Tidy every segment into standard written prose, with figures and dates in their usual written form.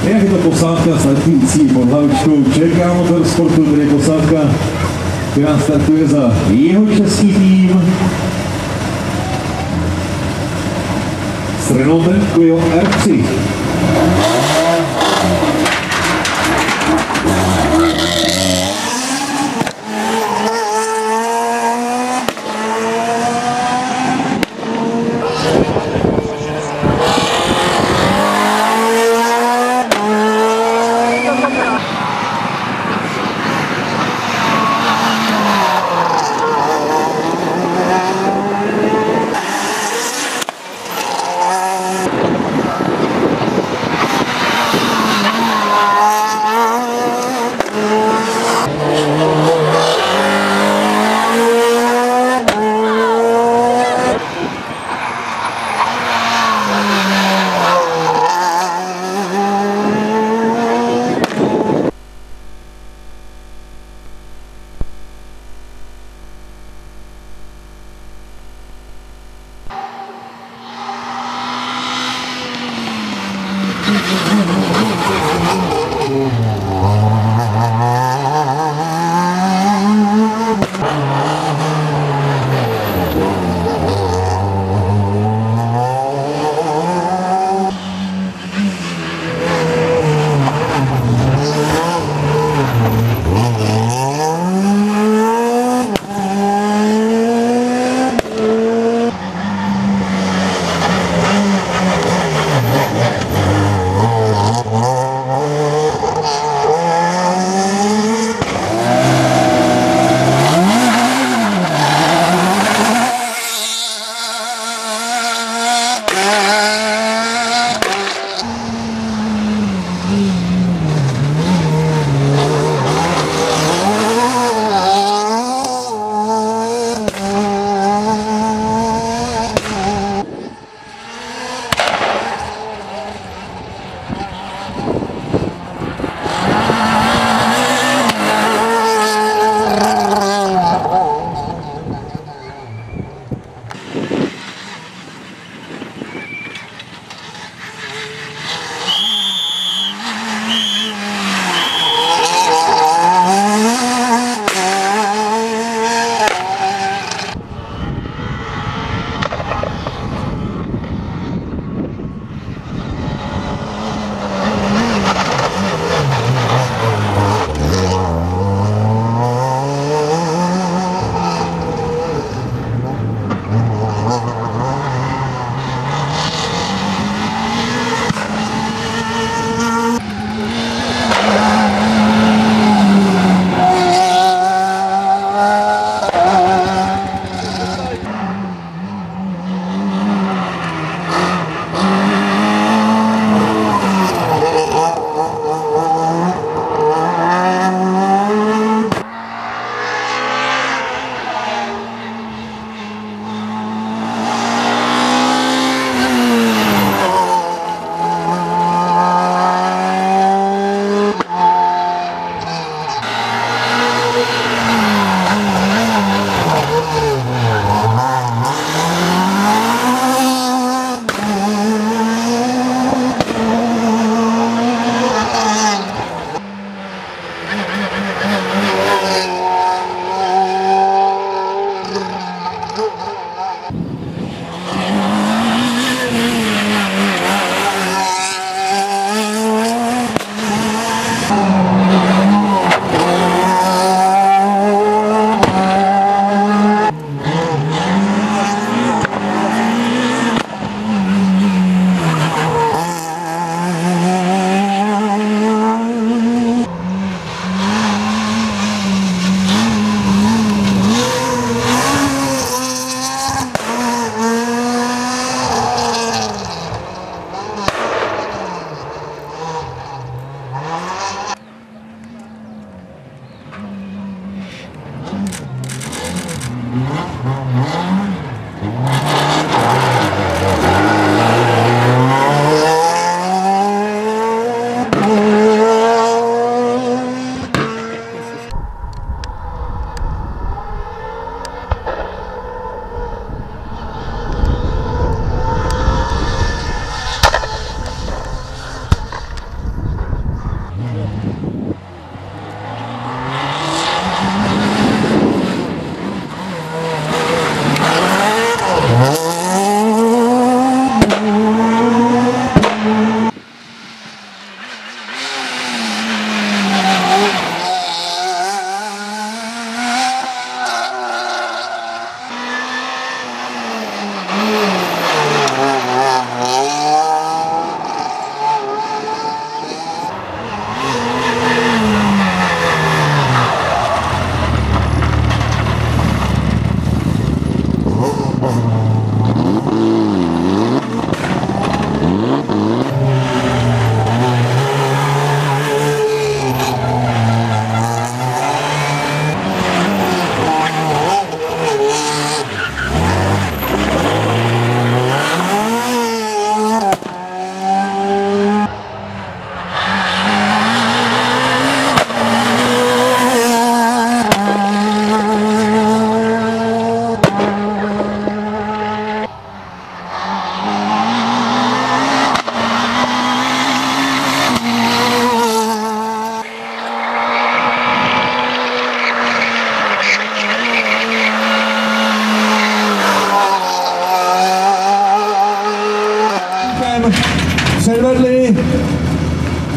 Jak je to posádka startující pod hlavičkou ČK Motorsportu, tedy posádka, která startuje za jeho český tým s Renaultem Clio R3.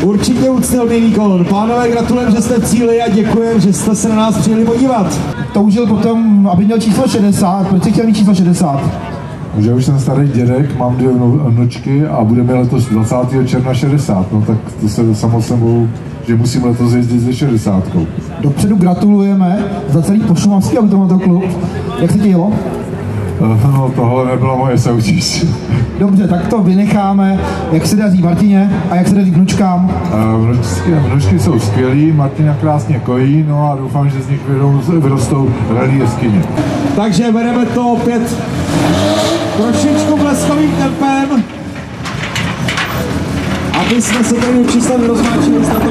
Určitě úctyhodný výkon. Pánové, gratulujeme, že jste v cíli a děkujeme, že jste se na nás přijeli podívat. Toužil potom, aby měl číslo 60. Proč jsi chtěl mít číslo 60? Že už jsem starý dědek, mám 2 vnučky a budeme letos 20. června 60. No tak to se samo sebou, že musím letos jezdit se 60. Dopředu gratulujeme za celý pošumavský automotoklub. Jak se ti jelo? No tohle nebyla moje soutěž. Dobře, tak to vynecháme. Jak se daří Martině a jak se daří vnučkám? Vnučky jsou skvělý, Martina krásně kojí, no a doufám, že z nich vyrostou rally jeskyně. Takže bereme to opět trošičku bleskovým tempem, aby jsme se tady určitě nerozmáčili.